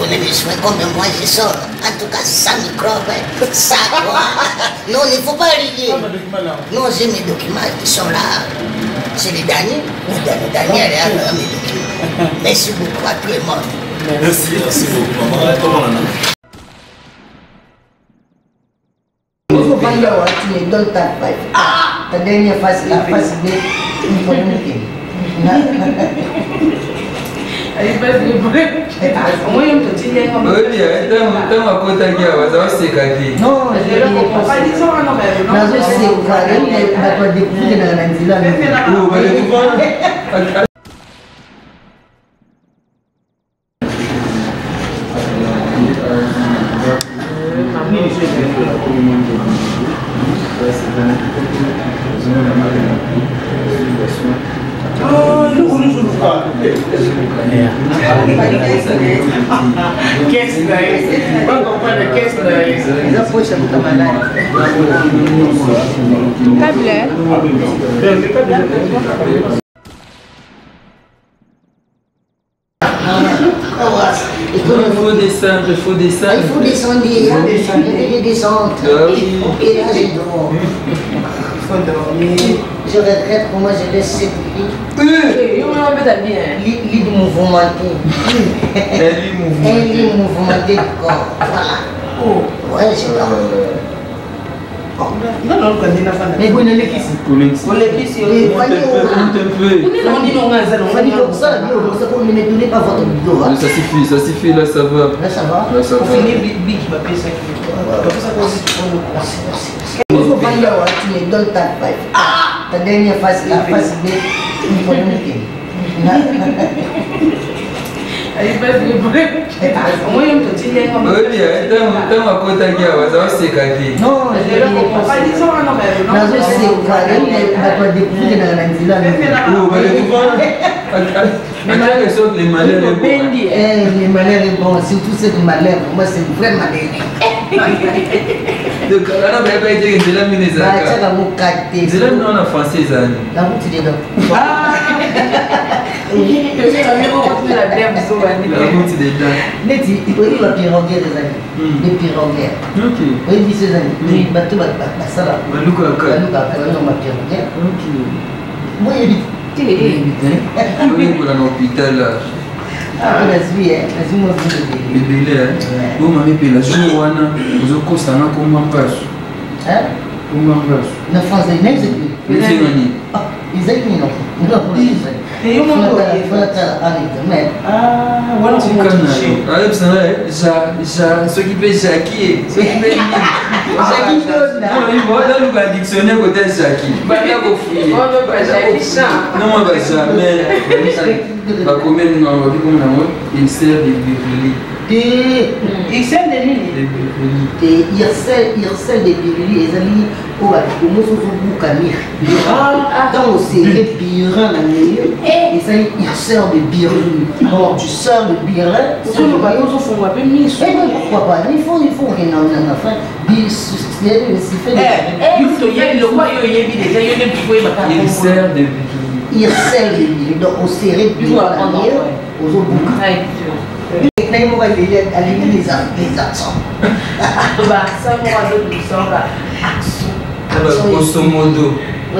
donner des soins comme moi je sors. En tout cas, sans microbe, ça quoi. Non, il ne faut pas rigoler. Non, j'ai mes documents qui sont là. C'est les derniers. Daniel est là, mes documents. Merci beaucoup à tout le monde. Merci beaucoup. Il faut pas y avoir, tu me donnes ta face. Ta dernière face, la face B, il faut monter. Aí vai vir por aí. Como eu tô te dizendo, olha, então a conta aqui, ó, vai secar aqui. Não, eu vai dizer uma não é, não. Mas eu sei, o cara, ele vai poder cuidar na Nanzila. Qu'est-ce que va comprendre qu'est-ce que Já foi essa puta malada. Il faut descendre, il faut descendre. Il faut descendre, il descendre. Et là, je dors. Il faut dormir. Je regrette comment je laisse cette vie. Lit mouvementé. Un lit mouvementé du corps. Voilà. Ouais, je dors. não não quando ainda fala Mais vous n'allez qu'ici. Pour l'ex. Vous l'avez qu'ici. Vous Un peu. não não não ça ne me donnez pas votre dos. Ça suffit, là ça va. Là, ça va. Là ça pour va. finir big va payer ça Il faut pas y avoir, tu me donnes ta face. Ta dernière face, la face B, il faut monter. aí vai vir por aí. Como eu tô te dizendo, Olha, então a conta aqui, ó, vai secar aqui. Non, vai dizer uma não é, não. mas eu sei, o cara, ele vai poder cuidar na Nanzila. Aquela questão que les malheurs est bon. Les malheurs est bon, surtout c'est du malheur. Moi, c'est du vrai malheur. Donc, là, on va pas dire que c'est la mine Bah, ça va vous capter. c'est là non en français ça. La route est dedans. Eu já vi uma outra na breve sua ali. La route des dents. Neti, il faut dire la piroguer des amis. Les pirogues. Ok. Oui, dis ces amis. Oui, bateau, ça va. Maluka Bah, aka. nous, on ma piroguer. Ok. Moi, il dit. Oui, pour l'hôpital là. Ah, la vie, moi, vous Le délai. Vous m'avez payé la journée wana. Vous avez costé un comment passe. Hein? Comment passe. Na France, il n'y a pas. Vous êtes gagné. Ils aiment non. Et eu uma coisa. Ah, voilà, C'est comme ça. Aí você já só que fez Jackie, só que fez Jackie Dona. Não, ele vai dar lugar diccionário com o Jackie. Vai dar com filho. Quando vai já Não vai jamais. Vai comer no vai como não, il sert de birli. il sert de nini. Il recèle des birulis, les amis, au Kamir. Quand on s'est birin la meilleure, et ça, il sert de birulis. Bon, tu sors de birin, Pourquoi nous voyons au fond, on va pas mis sur. eh non, pourquoi pas? Il faut rien en faire. Il Il sert de birli. Il recèle des birulis, donc on serrait de birin la meilleure aux autres boucs. Les accents. Grosso modo.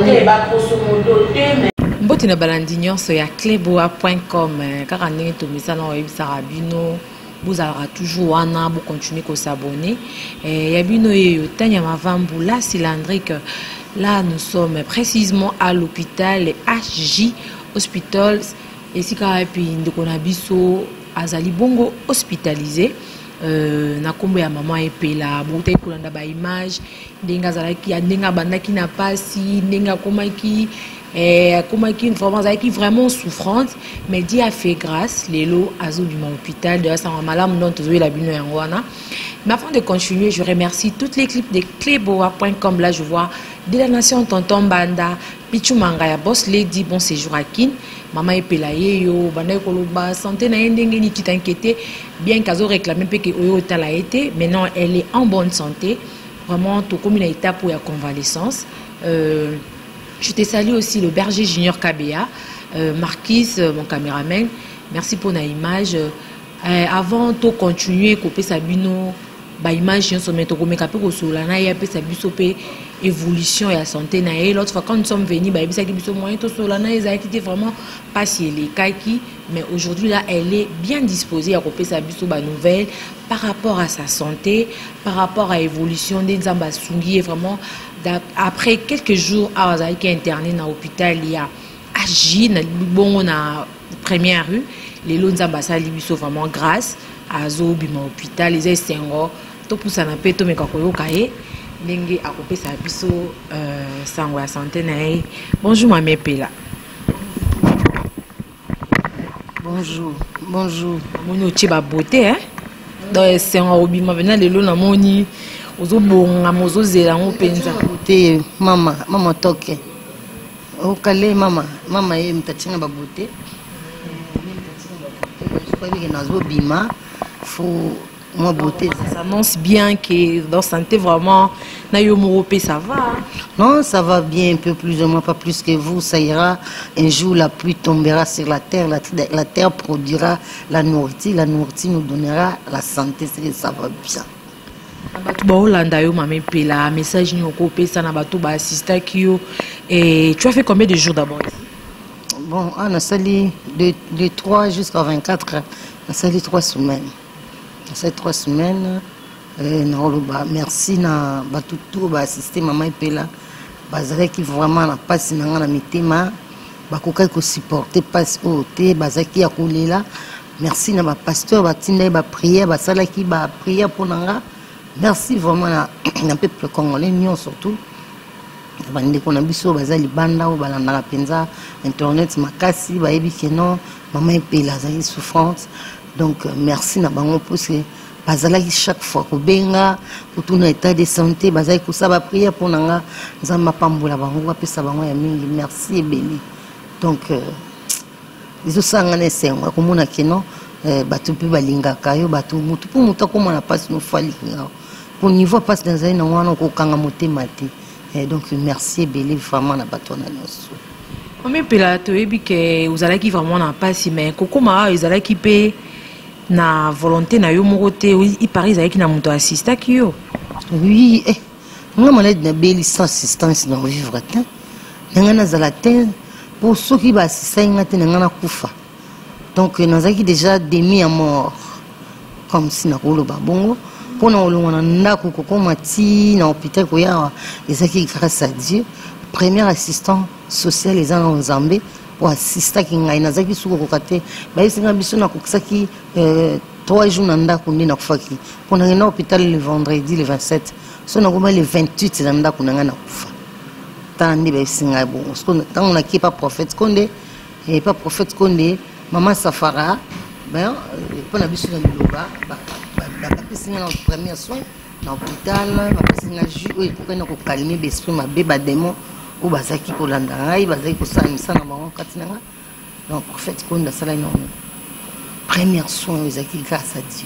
Mboti na balandi nyonso ya cleboa.com kaka ndenge tomisa na oyebisaka bino bozalaka toujours wana bo continuer ko s'abonner ya bino yeyo tanya mavambu la cylindrique. Là nous sommes précisément à l'hôpital HJ Hospital et si ka epi ndeko na biso azali bongo hospitalisé na kombo ya maman epela botai kolanda ba image ndenga zalaki ndenga bandaki na pasi ndenga komaki vraiment zalaki vraiment souffrante mais Dieu a fait grâce lelo azo du hôpital de sa malam non tozo la bino yango wana. Mais avant de continuer, je remercie toute l'équipe de cleboa.com. Là, je vois de la nation Tonton Banda, Pichu Mangaya, Boss Lady, bon séjour à Kin, Maman Epelaye, yo, Banda Koloba, santé na yendenge ni tu t'inquiétais, bien qu'azo réclamé que Oyo Tala été, maintenant elle est en bonne santé. Vraiment, tout comme une étape pour la convalescence. Je te salue aussi le berger Junior KBA, Marquis, mon caméraman. Merci pour la image. avant de continuer couper sa bino ba image sur mettre comme capé ko solana ya pe sa biso pe évolution et la santé na et l'autre fois quand nous sommes venus ba bisa ki biso moyen to solana eza qui était vraiment pas si les kaki mais aujourd'hui là elle est bien disposée à couper sa biso ba nouvelle par rapport à sa santé par rapport à l'évolution des nzamba sungi et vraiment après quelques jours à qui est interné dans l'hôpital il y a agi na bon na première rue les lots nzamba sali biso vraiment grâce à zo bima hôpital les esengo to pousa na peto me kako yokaye ndenge akopesa biso sango ya santé na ye. Bonjour Mame Pela. Bonjour, bonjour. Moni otie ba beauté hein dans esengo obima vena lelo na moni ozo bonga mozo zela ngo penza beauté mama toke okale mama ye mtatinga ba beauté je crois que nazo bima faut moi beauté ça annonce bien que dans santé vraiment na yo moropé ça va. Non, ça va bien un peu plus ou moins pas plus que vous, ça ira. Un jour la pluie tombera sur la terre, la terre produira la nourriture nous donnera la santé, ça va bien. Batu ba Hollanda yo Mame Pela message ni okopé ça na batu ba assista kio et tu as fait combien de jours d'abord ici? Bon, on a sali de 3 jusqu'à 24, on a sali 3 semaines. C'est 3 semaines. Merci na batutu ba assister Mame Pela. Bazale qui vraiment na passe na ngana mitema. Bakoka ko supporter passe oté bazaki ya kolela. Merci na ba pasteur batinda ba prière basala ki ba prière pour nanga. Merci vraiment na peuple congolais nion surtout. Bande ko na biso bazali banda o balanda penza internet makasi ba yebi que non Mame Pela zali souffrance. Donc merci na bango parce que bazalaki chaque fois ko benga pour tout état de santé bazali ko sa ba prière pour nanga nzamba pambola bango ba pesa bango ya mingi merci et béni. Donc les osangana sengo ko mona keno batu pe balinga kayo batu mutu pour mutu ko mona passe no fali nga pour niveau passe dans un wana ko kanga motema te. Donc merci et béni vraiment na batu na nyonso. Mame Pela to yebi que vous allez qui vraiment na passe mais kokoma ils allez qui pe na volonté na yo morote il paraît avec na moto assista ki yo. Oui, nga malade na beli sans assistance dans vivre temps. Nga na zalatin pour ceux qui ba assista ngate nga na kufa. Donc nazaki déjà demi à mort comme si na kolo babongo pour na olonga na ndako kokoma ti na hôpital ko ya ezaki grâce à Dieu. Premier assistant social les en Zambie pour assister qui ngai nazaki suko kokate ba isinga biso na kokisaki 3 jours na ndako ndi na kufaki pour na ngena hôpital le vendredi le 27 so na goma le 28 na ndako na ngana kufa tandi ba isinga bon tant on a qui pas prophète Konde et pas prophète Konde maman Safara ben pour na biso na loba ba isinga na premier soin na hôpital ba isinga ju pour na ko calmer l'esprit ma beba démon ou bazaki ko landa ngai bazaki ko sanisa na bango katinanga donc prophète Konde sala non première soin ezaki grâce à Dieu.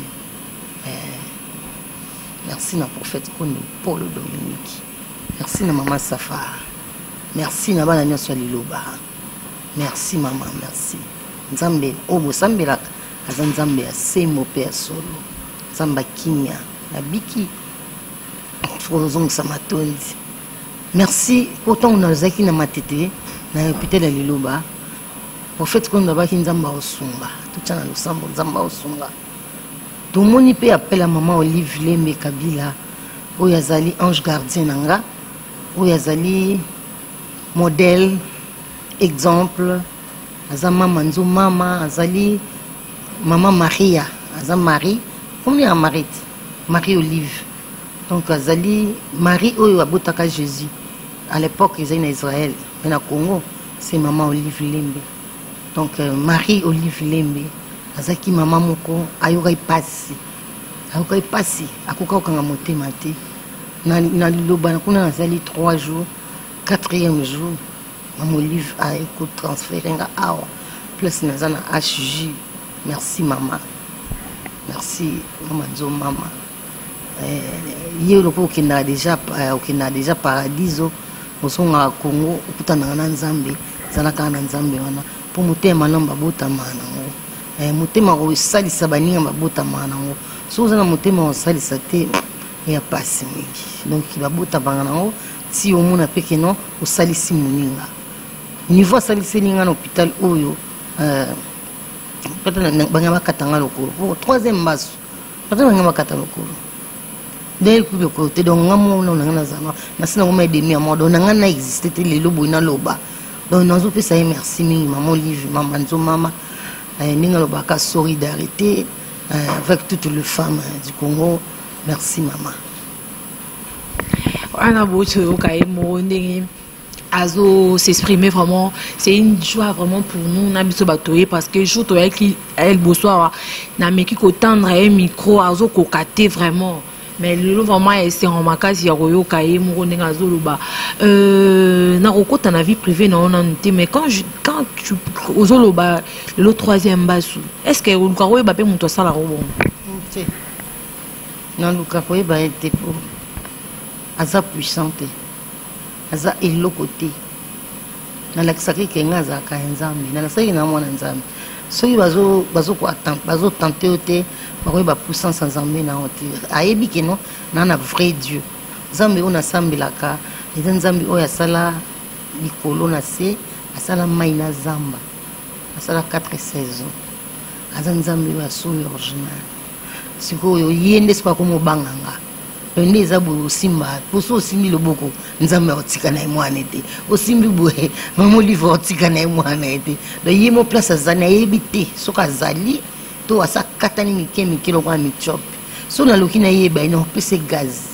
Merci na prophète Konde Paul Dominique. Merci na maman Safar. Merci na bana nyonso liloba. Merci maman, merci. Nzambe obo sambela azanzambe ya semo pe ya solo. Nzamba kinya na biki. Frozong samatondi. Merci pourtant on a zaki na matete na hôpital ya liloba. Prophète Konde ba kinzamba osumba. Tout na lusambo nzamba osumba. Tout moni pe appelle à maman Olive Lembe Kabila. Oyazali ange gardien nanga. Oyazali modèle exemple azama manzo mama azali maman Maria azam Marie comme ya Marie Olive donc azali Marie oyo abotaka Jésus à l'époque ils étaient en Israël mais na Congo c'est maman Olive Lembe donc Marie Olive Lembe azaki maman moko ayoka ipasi akoka kanga motema te na liloba kuna azali 3 jours 4e jour maman Olive a écoute transféré nga awa plus nazana HJ merci maman merci maman zo mama yelo ko kenda déjà paradiso osonga Congo okutana na Nzambe zalaka na Nzambe wana pour motema namba botama nango motema osalisa baninga babotama nango so oza na motema osalisa te ya pasi mingi donc babotama nango ti omona mpe keno osalisi moninga niveau asaliseli nga na hôpital oyo banga bakatanga lokolo po 3e mbaso pata banga bakata lokolo dès que le côté donc ngamo na nga na zama na sina ngoma demi ya modo na nga na exister te lelo boina loba donc nazo pesa merci mingi maman Olive maman nzo mama ninga loba ka solidarité avec toutes les femmes du Congo merci maman ana bocho okaye mo ndenge azo s'exprimer vraiment c'est une joie vraiment pour nous na biso batoye parce que jour to elle bonsoir na meki ko tendre un micro azo kokate vraiment mais le vraiment c'est en makasi ya royo kaye mo ndenge azo loba na kokota na vie privée na ona nté mais quand tu ozo loba le 3e basu est-ce que on ko ba pe muto sala robon non luka ko ba été pour aza puissante aza elokoti nalakisaki ke nga azalaka ya nzambe nalakisaki na mwana nzambe soki bazotante yo te bakoyeba puissance ya nzambe na yo te ayebi ke no na na vrai dieu nzambe oyo nasambelaka eza nzambe oyo asala likolo na se asala mai na zamba asala 4 saisons aza nzambe oyo asolo original sikoyo ye nde soki akomobanganga nde eza boye osimba poso osimbi loboko nzambe aotika na ye mwana ete osimbi boye mama Olive aotika na ye mwana ete do ye mo place azali ayebi te soki azali to asakatani mike lokola michope so naloki nayeba ye naopesa gaz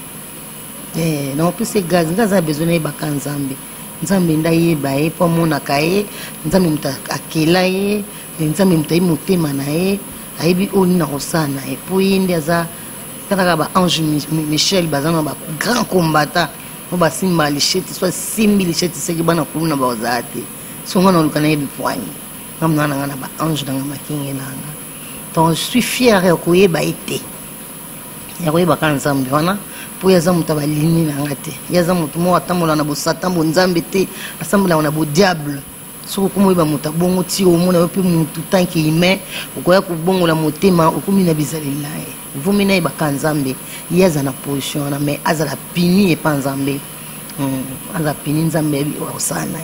naopesa gaz nga aza na besoin nayebaka nzambe nde ayeba ye mpo amonaka ye nzambe moto akela ye nzambe moto ayebi motema na ye ayebi oyo nini nakosala na ye mpo ye nde aza kaka ba Ange Michel bazana ba grand combattant on ba simba lichette soit simbi lichette c'est que bana kuluna ba ozate so ngana lukana yebi poignet ngamna ngana ba Ange danga makinge nanga donc je suis fier ya koyeba ete ya koyeba kan nzambe wana po yaza muta ba lini nanga te yaza mutu mo atambola na bo satan bo nzambe te asambola na bo diable soko komoyeba muta bongo ti omona yo pe mutu tanki humain okoya kubongola motema okomi na bizalela ye vumi na yebaka nzambe ye aza na position wana mais azala pini epa nzambe aza pini nzambe yebi osala na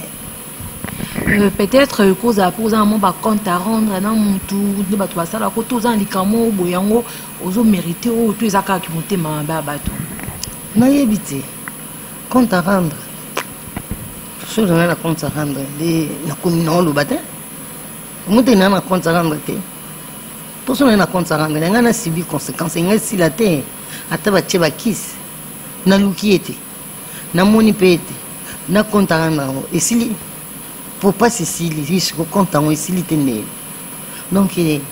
ye peut-être cause à poser un mot ba compte à rendre na mutu de bato basala ko toza likamo boyango ozo mériter o to ezaka ki motema ba bato na yebi te compte à rendre chose na compte à rendre de na komi na oloba te mutu na compte à rendre te pour ça na compte à rendre nga na subi conséquences nga si la te ata ba tche ba kiss na luki ete na moni pete na compte à rendre et si pour pas Sicile risque compte en Sicile tenir donc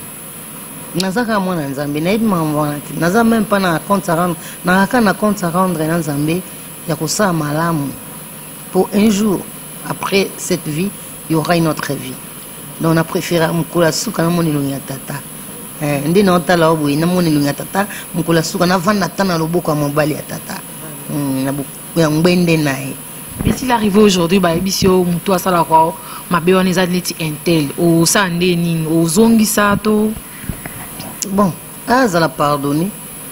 nazaka mwana nzambe na yeba mwana te naza même pas na compte à rendre na compte à rendre na nzambe ya kosala malamu pour un jour après cette vie il y aura une autre vie donc on a préféré mukula suka na moni longa tata nde na otala oboye na moni longa tata mukula suka na vanda tana loboko ya mobali ya tata na ya ngbende nae. Mais s'il arrive aujourd'hui, bah, ebisio mutu asala kwa mabe wana eza neti intel o sande nini o zongi sato bon azala pardonner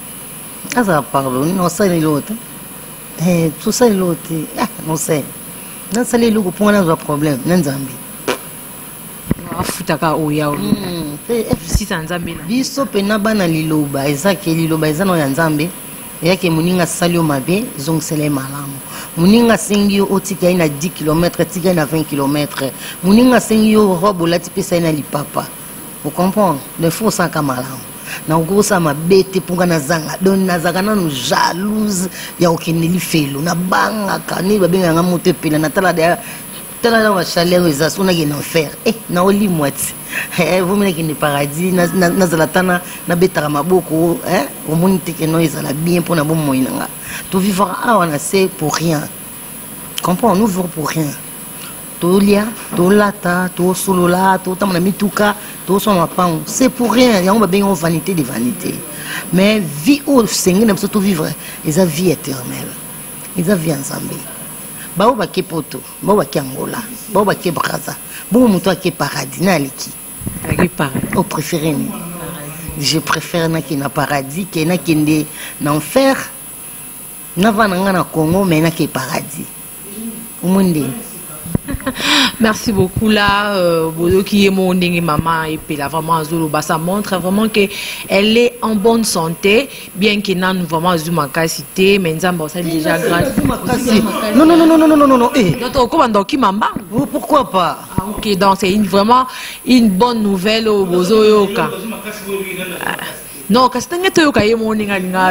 non ça l'autre tout ça l'autre non c'est non ça l'autre pour un problème nzambe afutaka oya o si nzambe na biso pena bana liloba ezake liloba ezana ya nzambe yake muninga salio mabe zongsele malamu muninga sengi otika ina 10 km tika ina 20 km muninga sengi robo lati pesa ina lipapa vous comprenez le faut ça kamalamu na ugosa mabete punga na zanga don nazaka na jalouse ya okeneli felo na banga kani babenga nga moto pela na tala de tala la chaleur ezasuna en enfer na oli moite vous me qui ne paradis na zalatana na betara maboko au monde que non ezala bien pour na bon moinanga to vivre awana c'est pour rien comprends nous vivons pour rien to lia to lata to solola to tamana mituka to so mapang c'est pour rien ya on va bien en vanité de vanité mais vie au Seigneur na to vivre eza vie éternelle eza vie ensemble bao ba ke poto bao ba ke Angola bao ba ke Braza bao muto ke paradis na liki préféré paradis. Au préféré. Je préfère qu'il y ait paradis, qu'il y ait un enfer. Il y a un Congo, mais il y a un paradis. Au monde. Merci beaucoup là, Bodo qui est mon maman et puis là vraiment ça montre vraiment que elle est en bonne santé, bien qu'il n'a vraiment eu ma capacité, mais ça déjà grâce. Non. Pourquoi pas? Ok, donc c'est vraiment une bonne nouvelle au Bozo Yoka. Non, parce que tu as eu mon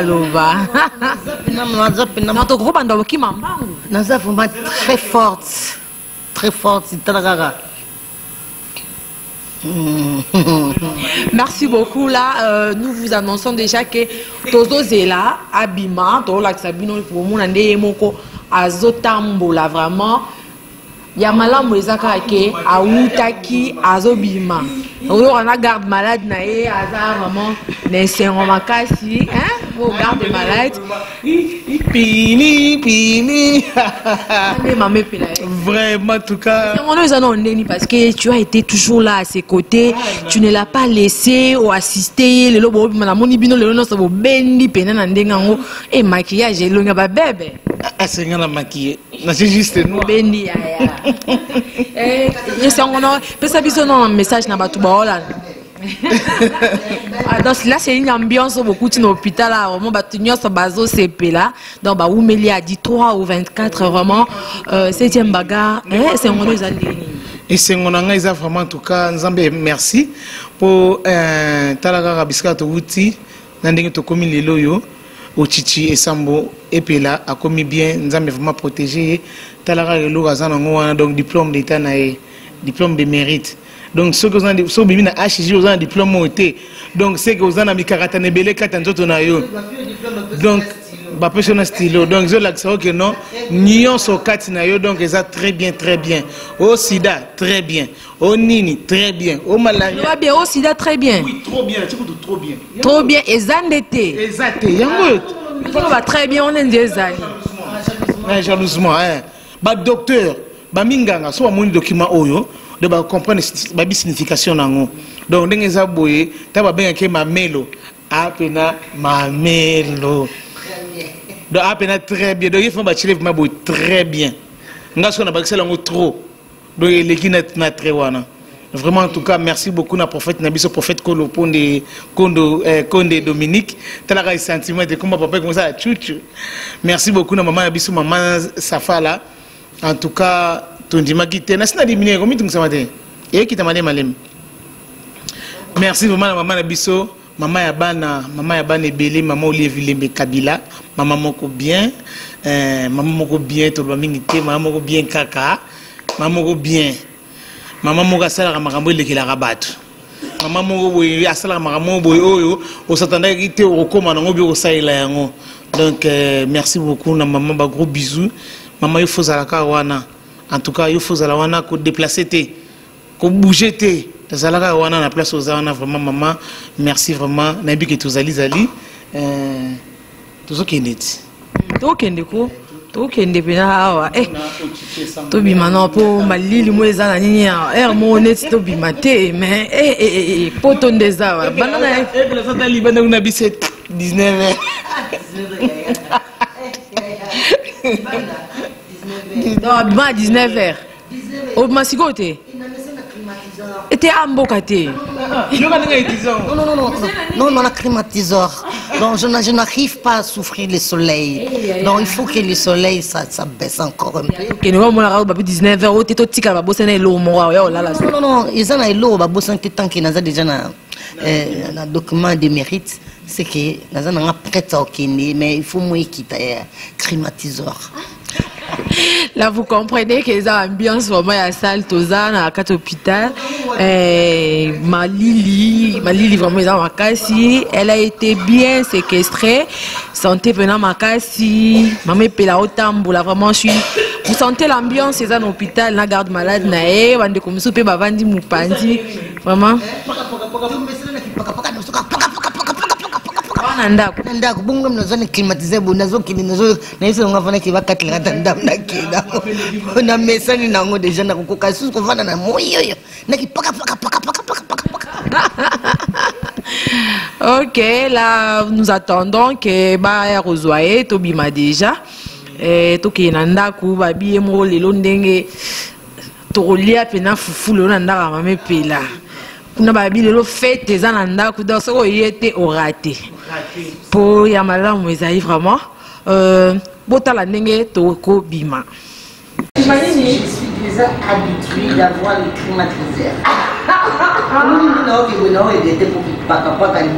très forte. Très forte, c'est Talagara. Merci beaucoup. Là, nous vous annonçons déjà que Tozo Zela, Abima, Tola Sabino, pour mon année, Moko, Azotambo, là vraiment. Yamala Mouezaka, Aoutaki, Azobima. On a garde malade, Nae, Aza, vraiment, Nesseron Makasi, hein, vous garde malade. Pini. Vraiment, en tout cas. Parce que tu as été toujours là à ses côtés, tu ne l'as pas laissé ou assisté. Le lobo, mon ibino, le lono, ça va bendi, penandengango, et maquillage, et l'onga ba bébé. Ah, c'est un maquillé. C'est juste nous. Bendi, et c'est un message na batuba Hollande. Donc là c'est une ambiance beaucoup de l'hôpital là vraiment batunyo so bazo CP là donc ba Oumeli a dit 3 ou 24 vraiment 7e bagarre c'est on les andeni et c'est on a vraiment en tout cas Nzambe merci pour talaga biska to wuti ndenge to komi lelo yo au Chichi et Sambo et puis là a commis bien Nzambe vraiment protégé talaga lelo azana ngwana donc diplôme d'état na diplôme de mérite. Donc, ceux qui ont un diplôme, donc c'est que vous avez un diplôme, donc un stylo. Donc, je l'accès que non, nions au Katinayo, donc ils ont très bien. Au Sida, très bien. Au Nini, très bien. Au Malaria. Au Sida, très bien. Oui, trop bien, trop bien. Trop bien, et Zandete. Exact, très bien, on est des amis. Jalousement, hein. Bah, docteur, bah, Minganga, soit mon document Oyo. De comprendre la signification nango donc ndenge za boye ta ba benga ke mamelo apena mamelo donc apena très bien donc il faut ba chile vraiment boye très bien ngaso na bakisela ngo trop donc les na très wana vraiment en tout cas merci beaucoup na prophète nabiso prophète Kolo Ponde Konde Dominique tala ka sentiment de comment papa comme ça chuchu merci beaucoup na maman nabiso maman Safala en tout cas merci vraiment à maman Nabiso, maman Yabana Ebele, maman Olivier Kabila, maman moko bien, tout le monde maman moko bien kaka, maman moko bien, maman moko asala makambo le kila rabat, maman moko boy asala makambo boy oyo, on s'attendait qu'il était au coma nango bi osaila yango. Donc merci beaucoup na maman ba gros bisous, maman il faut zalaka wana. En tout cas, il faut que déplacer, que bouger. Zalaka wana na place aux wana vraiment maman, merci vraiment. Nabi que tous ali tout ce qui est net. Tout qui est neko, tout qui est indépendant. To bimano po malili mweza na nini ya mo net to bimate mais poton des awa. Banana la santa libana una biset 19. Non, à 19h. Au Massigote. Et t'es à Mbokate. Non, on a climatiseur. Donc je n'arrive pas à souffrir le soleil. Donc il faut que le soleil ça baisse encore un peu. Que nous on a 19h, tu es tout tika ba bosana lo mo là. Non, ils en a lo ba bosana tant que n'a déjà un document de mérite, c'est que n'a pas prêt à okene mais il faut moins quitter climatiseur. Là, vous comprenez que les ambiances vraiment à salle Tozan à 4 hôpital. Malili vraiment dans Makassi, elle a été bien séquestrée. Santé venant Makassi, maman pela otambo là vraiment vous sentez l'ambiance c'est un hôpital la garde malade nae, bande comme soupe bavandi mupandi vraiment. Ndako bongo mnazone climatiser bonazo kini nazo na hizo ngafana kiba katla ndam na kida na mesani nango deja na kokoka susu kovana na moyo yo na kipaka paka Ok, là nous attendons que ba rezoyer tobima déjà. Toki nanda ku babi mo lelo ndenge tolia pena fufu lo nanda mame pela. Kuna babi lelo fête za nanda ku donc so yete au raté. Pour ya malamu ezali vraiment botala ndenge toko bima. Je suis déjà habituée d'avoir le climatiseur. Non, il était pour papa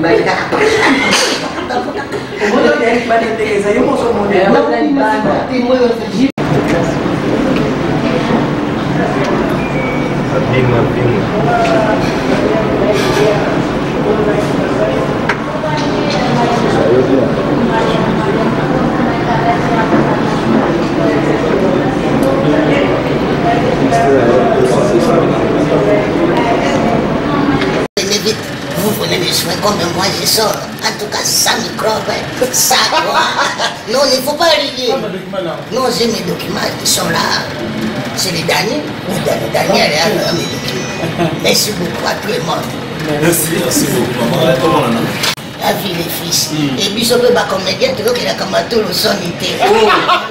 vous prenez des soins comme moi je sors. En tout cas, ça microbe, ça quoi. Non, il ne faut pas rigoler. Non, j'ai mes documents qui sont là. C'est les derniers. Les derniers, mes documents. Merci beaucoup à tout le monde. Merci beaucoup, maman. La vie, les fils. Et puis, ça peut pas comédien, tu vois qu'il a comme tout le son était. Oh,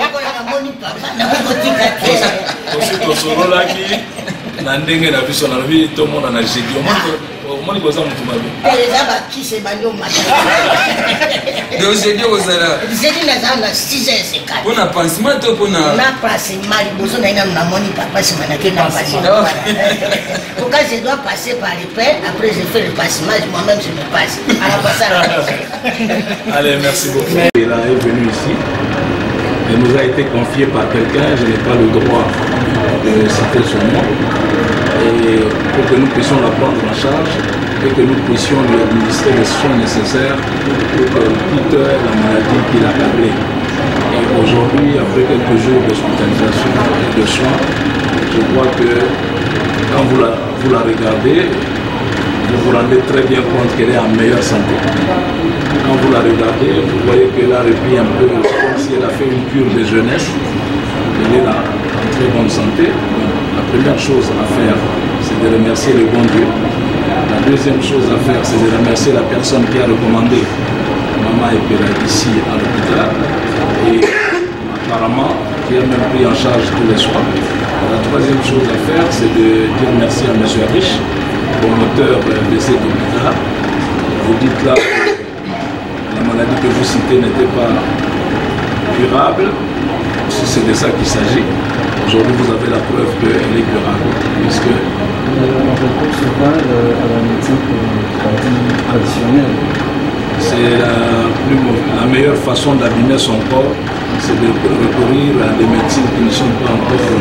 Nandenge na biso na vie tout le monde na jeudi au moins koza mutu mabe déjà ba qui c'est banyo matin donc jeudi ozala jeudi na za na 6h50 on a pansement to pona na passer mal bozo na ina na moni papa c'est mana na passer pourquoi je dois passer par les pères après je fais le passement moi-même je me passe à la passage. Allez, merci beaucoup. Il est venu ici. Elle nous a été confiée par quelqu'un, je n'ai pas le droit de citer son nom, et pour que nous puissions la prendre en charge et que nous puissions lui administrer les soins nécessaires pour qu'elle quitte la maladie qui l'a accablée. Et aujourd'hui, après quelques jours d'hospitalisation et de soins, je crois que quand vous la regardez, vous vous rendez très bien compte qu'elle est en meilleure santé. Quand vous la regardez, vous voyez qu'elle a repris un peu, comme si elle a fait une cure de jeunesse. Elle est là, en très bonne santé. Donc, la première chose à faire, c'est de remercier le bon Dieu. La deuxième chose à faire, c'est de remercier la personne qui a recommandé Maman Epela ici à l'hôpital. Et apparemment, qui a même pris en charge tous les soins. La troisième chose à faire, c'est de dire merci à M. Rich, promoteur de cet hôpital. Vous dites là que la maladie que vous citez n'était pas curable. Si c'est de ça qu'il s'agit, aujourd'hui vous avez la preuve qu'elle est curable. Puisque on recourt souvent à la médecine traditionnelle. c'est la meilleure façon d'abîmer son corps, c'est de recourir à des médecines qui ne sont pas encore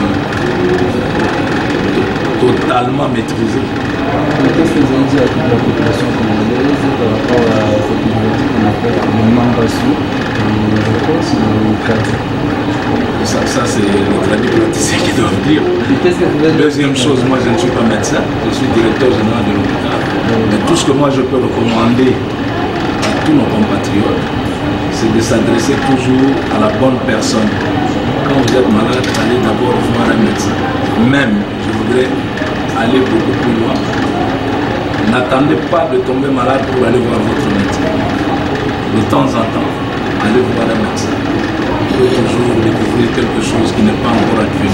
totalement maîtrisées. Qu'est-ce que vous avez dit à toute la population congolaise par rapport à cette maladie qu'on appelle le mambassou? Je pense le cadet. Ça c'est les tradipraticiens qui doivent dire. Deuxième chose, moi je ne suis pas médecin, je suis directeur général de l'hôpital. Mais tout ce que moi je peux recommander à tous nos compatriotes, c'est de s'adresser toujours à la bonne personne. Quand vous êtes malade, allez d'abord voir un médecin. Même, je voudrais aller beaucoup plus loin. N'attendez pas de tomber malade pour aller voir votre médecin. De temps en temps, allez voir un médecin. Vous pouvez toujours découvrir quelque chose qui n'est pas encore advenu.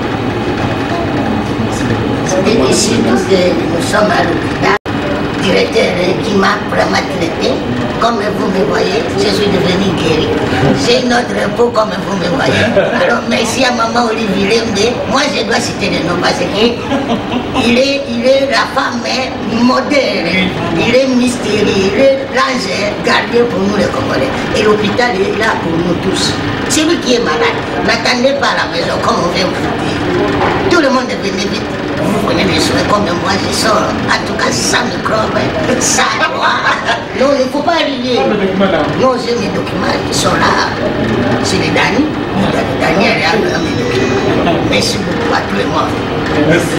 Et ici, nous sommes à l'hôpital. Directeur qui m'a vraiment traité, comme vous me voyez, je suis devenu guéri. J'ai notre peau comme vous me voyez. Alors merci à maman Olivier Lemde. Moi je dois citer le nom parce qu'il est la femme moderne, il est mystérieux, il est l'ange gardien pour nous les Congolais. Et l'hôpital est là pour nous tous. Celui qui est malade, n'attendez pas à la maison comme on vient vous dire. Tout le monde est venu vite. Vous prenez des soins comme moi je sors. En tout cas, sans microbe, ça quoi. Non, il ne faut pas rigoler. Non, j'ai mes documents qui sont là. C'est les derniers. Les derniers, mes documents. Merci beaucoup à tout le monde. Merci.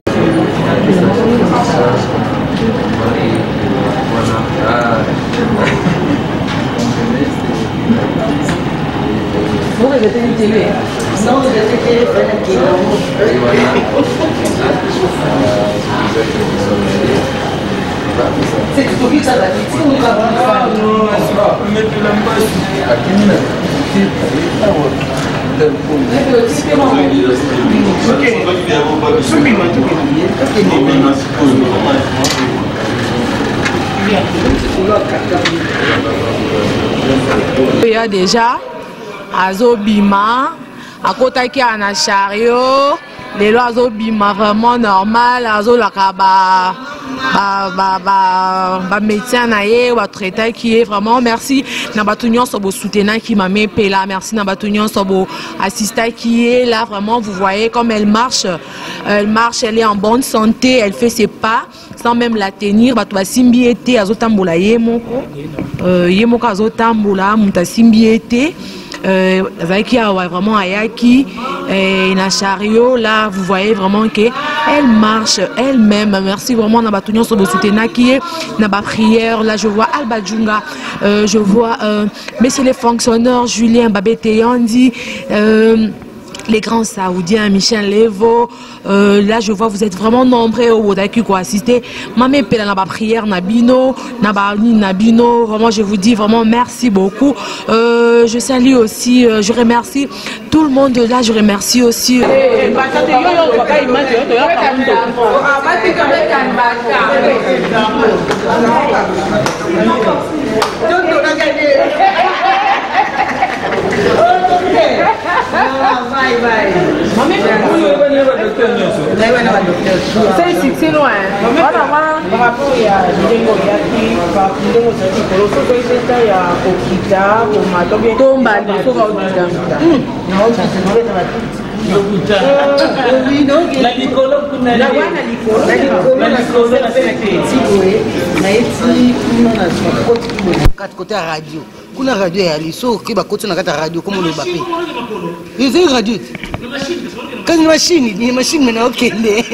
Vous regardez une télé? Non, vous avez téléphone qui est C'est tout qui ça va dire. Si on va voir. Non, mais tu l'aimes pas. À qui il y a déjà Azobima, à côté qui a un chariot, les lois Azobima vraiment normal, Azo la kaba. Médecin naïe ou traiteur qui est vraiment merci Nabatunion Sobo soutenant qui m'a mis là, merci Nabatunion Sobo assistant qui est là vraiment. Vous voyez comme elle marche, elle est en bonne santé, elle fait ses pas sans même la tenir. Batu simbi été azotambola yemoko yemoko azotambola muta simbi été qui a vraiment ayaki na chariot là. Vous voyez vraiment que elle marche elle-même. Merci vraiment Nabatunion Sobo soutenant qui est na ba prière là. Je vois Alba Djunga, je vois messieurs les fonctionnaires Julien Babete Yandi, les grands saoudiens, Michel Levo, là je vois vous êtes vraiment nombreux au Wodaki pour assister. Mamé Pela na ba prière Nabino, Nabino, vraiment je vous dis vraiment merci beaucoup. Je salue aussi, je remercie tout le monde là, je remercie aussi. C'est loin. Par rapport à côté radio. Kuna radio ya liso ki ba côté na kata radio comme le Mbappé. Ils ont radio. Quand une machine maintenant OK.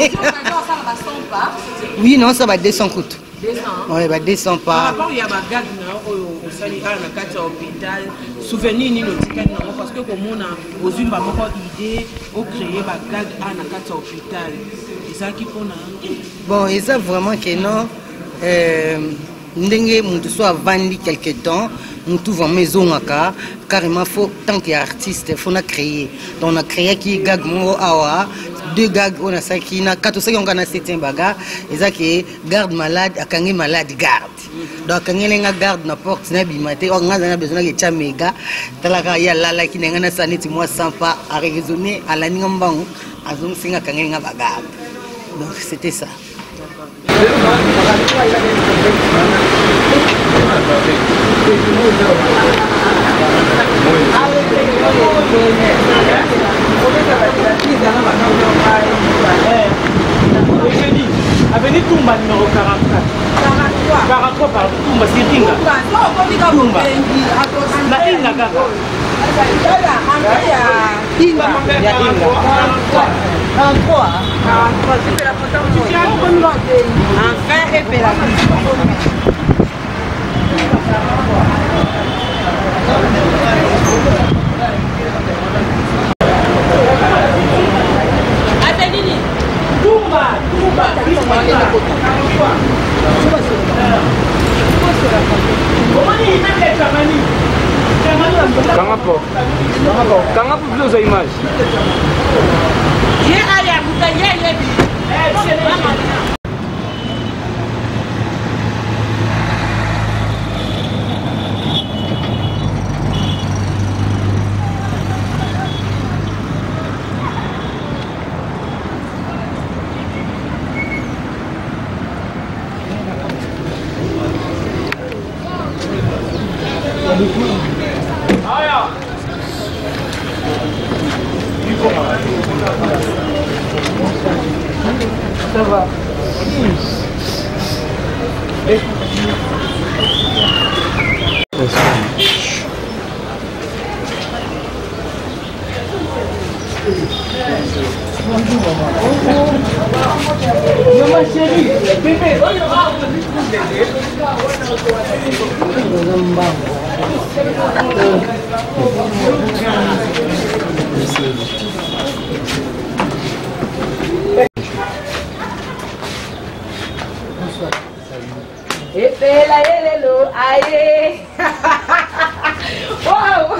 Oui, non, ça va 200 coûte. 200. Ouais, bah 200 pas. Par rapport il y a ba gag na au sali à na kata hôpital. Souvenir ni le ticket parce que comme on a aux une ba moko idée au créer ba gag à na kata hôpital. Et ça qui qu'on a. Bon, et ça vraiment que non ndenge mutu soit vandi quelque temps mutu va maison aka carrément faut tant qu'artiste faut na créer donc on a créé qui gag mo awa deux gags on a ça qui na kato ça on a certain baga et ça qui garde malade akangi malade garde donc akangi nga garde na porte na bimate on a besoin que chamega talaka ya lala qui nga na saneti moi sans pas à raisonner à la ningambangu azon singa akangi nga baga donc c'était ça. Avenue Toumba numéro 44. 43 par Toumba, c'est Ringa. Toumba. La Inga Gaga. Inga. 43. C'est la photo. Enfin, et la Quand vous avez image. Ça va. Ma chérie, bébé. epela yelelo aye wow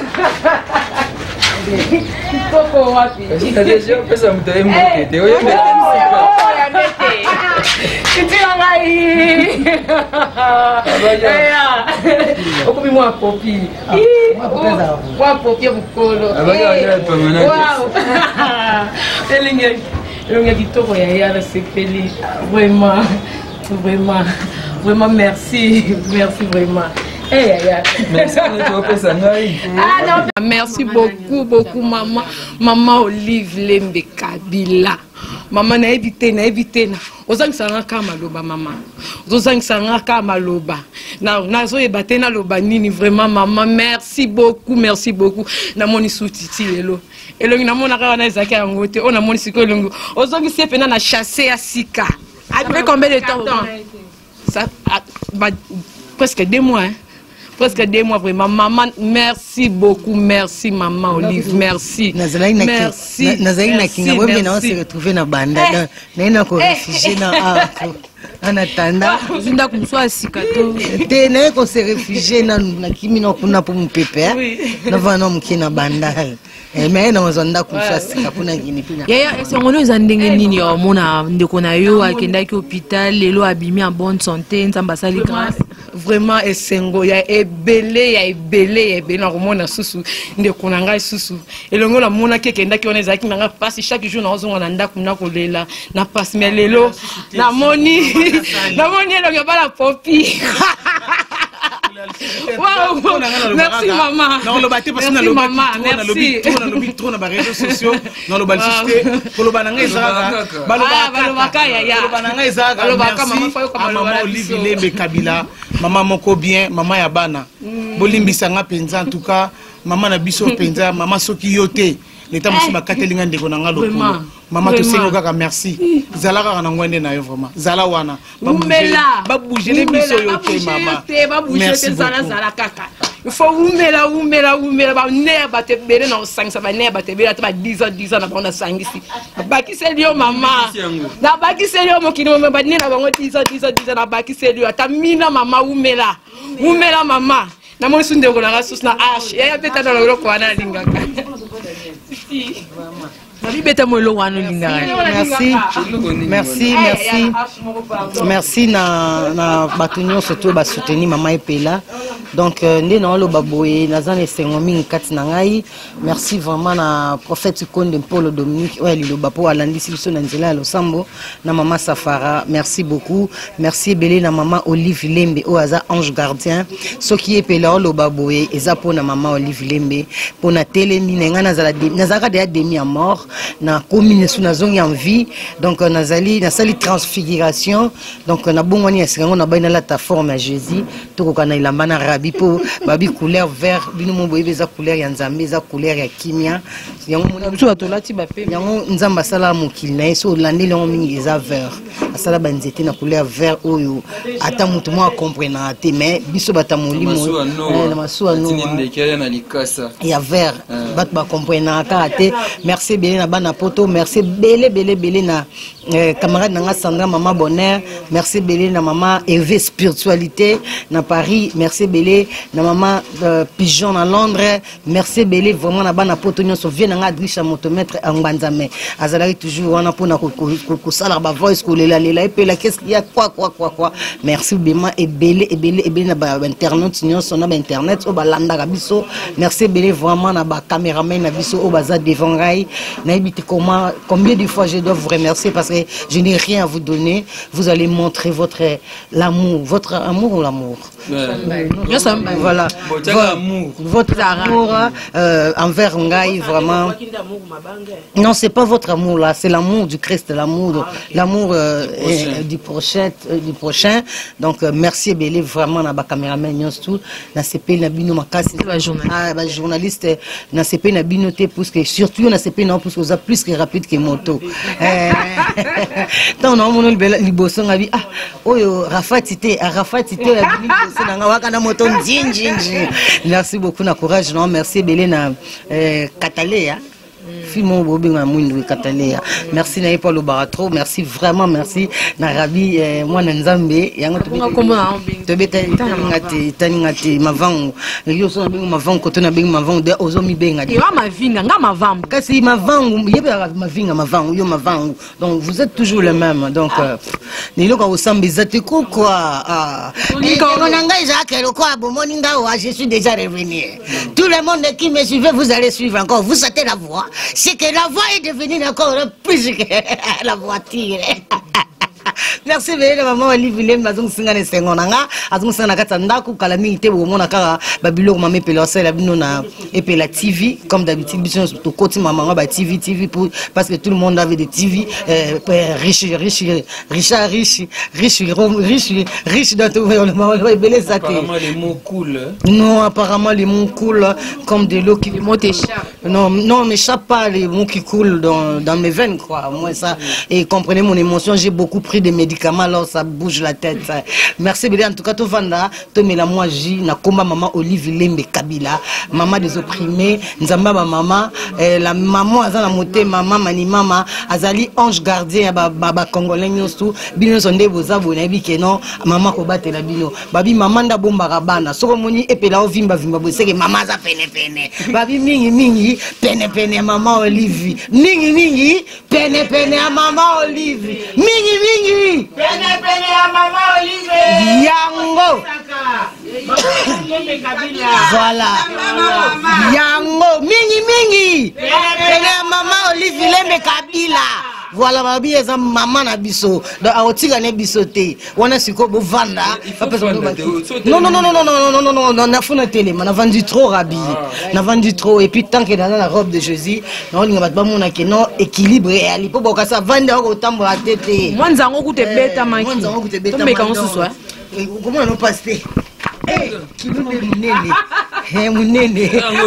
kitoko wapi déjà pesa mtu mtete oyo kitila ngai okomi mwa popi mwa popi mukolo wow elenge kitoko ya yana sepeli vraiment merci vraiment. Merci beaucoup maman Olive Lembe Kabila. Maman na évité na. Ozang sanga kama loba maman. Ozang sanga kama loba. Na zo ebate na loba nini vraiment maman merci beaucoup. Na moni soutiti lelo. Elongi na mona ka na ezaki yango te. On a moni siko elongo. Ozang sepena na chasser à Sika. Après combien de temps? Ça presque 2 mois. Presque 2 mois vraiment. Maman, merci beaucoup. Merci maman Olive. Merci. Merci. Nazaïna Kinga, oui, mais on s'est retrouvé dans Banda. Naïna ko réfugié dans en attendant. Zinda kumswa sikato. Te naïna ko s'est réfugié dans Kimi no kuna pour mon pépère. Nous venons mkina Banda. Mais non, on a kumswa sikato na Guinée. Yaya, si on nous a ndenge nini yo mona ndeko na yo akendaki hôpital lelo abimi en bonne santé nzamba sali grâce. Vraiment esengo ya ebele na komona susu ndeko na ngai susu elongo la mona kekendaki ona ezaki nanga pasi chaque jour na ozonga na ndako na kolela na pasi mais lelo na moni elongo bala popi. Wow, merci maman. Non, le bâti parce qu'on a le bâti trop dans les réseaux sociaux. Non, le bâti c'est pour le bananga Zaga. Maman Olive Lembe Kabila, maman moko bien, maman Yabana. Bolimbi sanga penza en tout cas, maman na biso penza, maman soki yote. L'état monsieur makatelinga ndeko nanga lokolo. Maman to sengo kaka merci. Zala kaka na ngwende na yo vraiment. Zala wana. Ba bouger les biso yote maman. Merci zala kaka. Il faut umela ba ne ba te bere na sang sa ba ne ba te bere ta 10 ans na bona sangisi. Baki selio maman. Na baki selio mokino ba ne na bango 10 ans na baki selio ata mina mama umela mama. Na mo sunde ko na rasus na ash. Ya peta na lo ko ana lingaka. Merci na batunyo surtout ba soutenir maman Epela. Donc ndé na lo baboye nazan esengomi kati na ngai. Merci vraiment na prophète Konde Paul Dominique ouais lo bapo alandisi biso na nzela lo sambo na maman Safara. Merci beaucoup. Merci belé na maman Olive Lembe o aza ange gardien. Soki Epela lo baboye eza po na maman Olive Lembe po na telemi nga nazaka de demi à mort na commune sous na zone en vie donc nazali na sali transfiguration donc na bongwani ya sikango na baina la ta forme à Jésus to ko na ilamba na rabi po babi couleur vert bino mo boye za couleur ya nzambe za couleur ya kimia yango biso atolati ba pe yango nzamba sala mokili na so landi le mingi eza vert asala banzete na couleur vert oyo ata mutu mo comprendre te mais biso batamoli mo na masuwa no ya vert bat ba comprendre ka te. Merci belé na bana poto, merci belé na camarade nanga Sandra maman Bonheur, merci belé na maman Eve spiritualité na Paris, merci belé na maman Pigeon à Londres, merci belé vraiment na bana poto nyonso vient nanga Adrisha motomètre en Banzame. Azalari toujours on a pour na ko sala ba voice ko lela et puis la qu'est-ce qu'il y a quoi. Merci bema et belé na ba internet nyonso na ba internet o ba landa biso. Merci belé vraiment na ba caméraman na biso o baza devant rai. Combien de fois je dois vous remercier parce que je n'ai rien à vous donner. Vous allez montrer votre amour ou l'amour. Voilà. Votre amour envers Ngai, vraiment. Non, c'est pas votre amour là, c'est l'amour du Christ, l'amour du prochain. Donc merci Belé vraiment na ba caméraman nyonso na CP na bino makasi ba journaliste na CP na bino te parce que surtout na CP na parce que ça plus que rapide que moto. Tant on a liboso ngabi oyo rafatite merci beaucoup na courage non merci Belé na Cataléa Fimo Bobinga Mwindu Cataléa merci na Paul Baratro merci vraiment merci na Rabi moi na Nzambe yango to tobeta ngati mavango yo so na bingo mavango koto na bingo mavango de ozomi benga yo mavinga nga mavango kasi mavango yeba mavinga mavango yo mavango donc vous êtes toujours le même donc nilo ka osambiza te quoi nanga Jacques le quoi bomoninga je suis déjà revenu tout le monde qui me suivait vous allez suivre encore vous sentez la voix c'est que la voix est devenue encore plus que la voiture. Merci beaucoup maman Olivier mazong singa ne sengonanga azong singa katanda ku kala mingi te bo mona kaka babilo mama pela sala bino na epela TV comme d'habitude biso to koti mama ba TV pour parce que tout le monde avait des TV riche dans tout le monde belé ça apparemment les mots cool non apparemment les mots cool comme de l'eau qui les mots t'échappent non m'échappe pas les mots qui coulent dans mes veines quoi moi ça et comprenez mon émotion j'ai beaucoup pris des médicaments alors ça bouge la tête. Merci bien en tout cas tout vanda to mela moi ji na komba maman Olivier Lembe Kabila maman des opprimés nzamba ba maman la maman azana moté maman mani mama azali ange gardien ba congolais nyosu bino sonde boza bona bike non maman ko batela bino babi maman nda bomba rabana soko moni epela ovimba vimba boseke maman za pene babi mingi pene maman Olivier mingi pene maman Olivier mingi Pene ya mama Olivier. Yango. Voilà. Yango. Mingi. Pene ya mama Olivier Lembe Kabila. Voilà babi eza maman na biso donc aotika ne biso te wana siko bo vanda non na fona télé na vendu trop rabi na vendu trop et puis tant que dans la robe de Jésus non linga bat ba mona ke non équilibre et ali po boka ça vanda ko tambola tete mwanzango ku te beta maki to meka nsusu comment non passer qui nous munene munene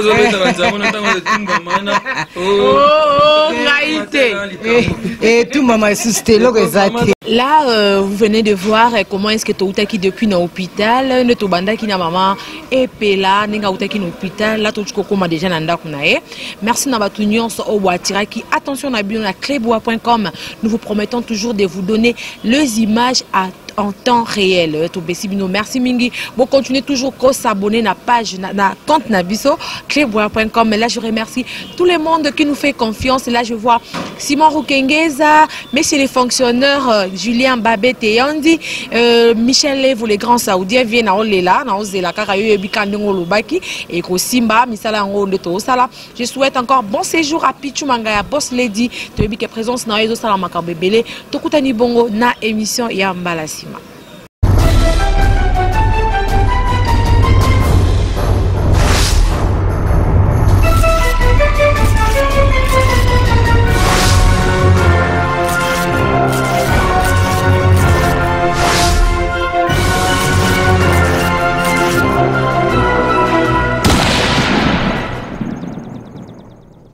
tout maman là vous venez de voir comment est-ce que tu qui depuis l'hôpital ne to banda qui na maman et pela ninga utaki na hôpital là tout koma déjà na ndako na e merci na batu nyonso o watira qui attention na bio na clebois.com nous vous promettons toujours de vous donner les images en temps réel. Merci Mingi. Bon, continuez toujours à s'abonner à la page, na compte Nabiso, clebois.com. Là, je remercie tout le monde qui nous fait confiance. Là, je vois Simon Rukengeza, messieurs les fonctionnaires, Julien Babette et Andy, Michel Levo, les grands Saoudiens, viennent à Olela, na Ozela, Karayo, Bikandingo, Lubaki, et Kosimba, Misala, Ngoleto, Sala. Je souhaite encore bon séjour à Pichu Mangaya, Boss Lady, Tobi, qui est présence dans les Osala Makabebele, Tokutani Bongo, na émission Yambalasi.